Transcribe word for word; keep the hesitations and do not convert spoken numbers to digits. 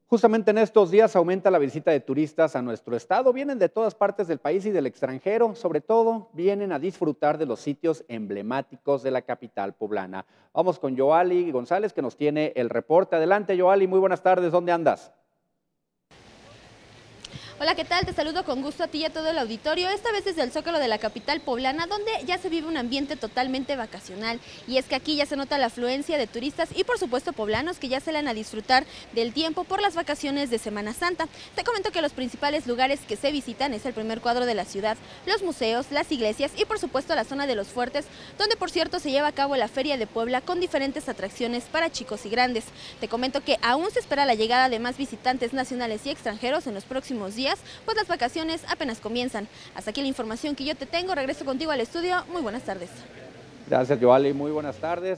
Justamente en estos días aumenta la visita de turistas a nuestro estado. Vienen de todas partes del país y del extranjero. Sobre todo, vienen a disfrutar de los sitios emblemáticos de la capital poblana. Vamos con Yoali González, que nos tiene el reporte. Adelante, Yoali, muy buenas tardes. ¿Dónde andas? Hola, ¿qué tal? Te saludo con gusto a ti y a todo el auditorio, esta vez desde el Zócalo de la capital poblana, donde ya se vive un ambiente totalmente vacacional. Y es que aquí ya se nota la afluencia de turistas y por supuesto poblanos que ya salen a disfrutar del tiempo por las vacaciones de Semana Santa. Te comento que los principales lugares que se visitan es el primer cuadro de la ciudad, los museos, las iglesias y por supuesto la zona de los fuertes, donde por cierto se lleva a cabo la Feria de Puebla con diferentes atracciones para chicos y grandes. Te comento que aún se espera la llegada de más visitantes nacionales y extranjeros en los próximos días, pues las vacaciones apenas comienzan. Hasta aquí la información que yo te tengo. Regreso contigo al estudio. Muy buenas tardes. Gracias, Yoali. Muy buenas tardes.